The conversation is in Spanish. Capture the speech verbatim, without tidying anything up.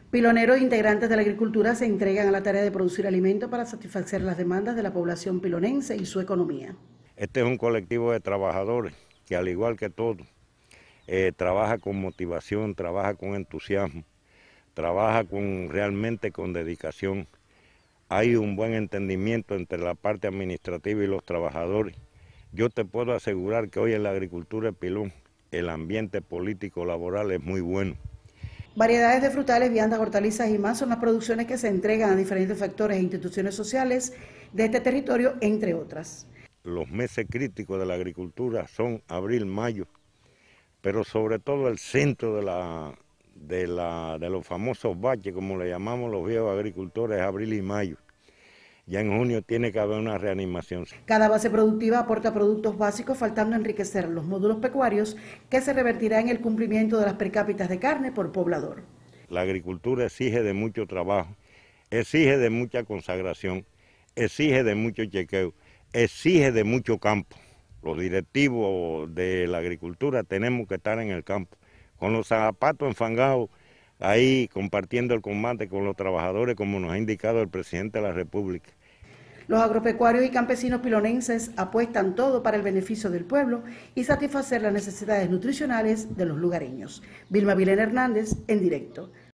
Piloneros e integrantes de la agricultura se entregan a la tarea de producir alimentos para satisfacer las demandas de la población pilonense y su economía. Este es un colectivo de trabajadores que, al igual que todos, eh, trabaja con motivación, trabaja con entusiasmo, trabaja con, realmente con dedicación. Hay un buen entendimiento entre la parte administrativa y los trabajadores. Yo te puedo asegurar que hoy en la agricultura de Pilón el ambiente político laboral es muy bueno. Variedades de frutales, viandas, hortalizas y más son las producciones que se entregan a diferentes factores e instituciones sociales de este territorio, entre otras. Los meses críticos de la agricultura son abril, mayo, pero sobre todo el centro de, la, de, la, de los famosos baches, como le llamamos los viejos agricultores, es abril y mayo. Ya en junio tiene que haber una reanimación. Cada base productiva aporta productos básicos, faltando enriquecer los módulos pecuarios, que se revertirá en el cumplimiento de las per cápitas de carne por poblador. La agricultura exige de mucho trabajo, exige de mucha consagración, exige de mucho chequeo, exige de mucho campo. Los directivos de la agricultura tenemos que estar en el campo, con los zapatos enfangados, ahí compartiendo el combate con los trabajadores, como nos ha indicado el presidente de la República. Los agropecuarios y campesinos pilonenses apuestan todo para el beneficio del pueblo y satisfacer las necesidades nutricionales de los lugareños. Vilma Vilena Hernández, en directo.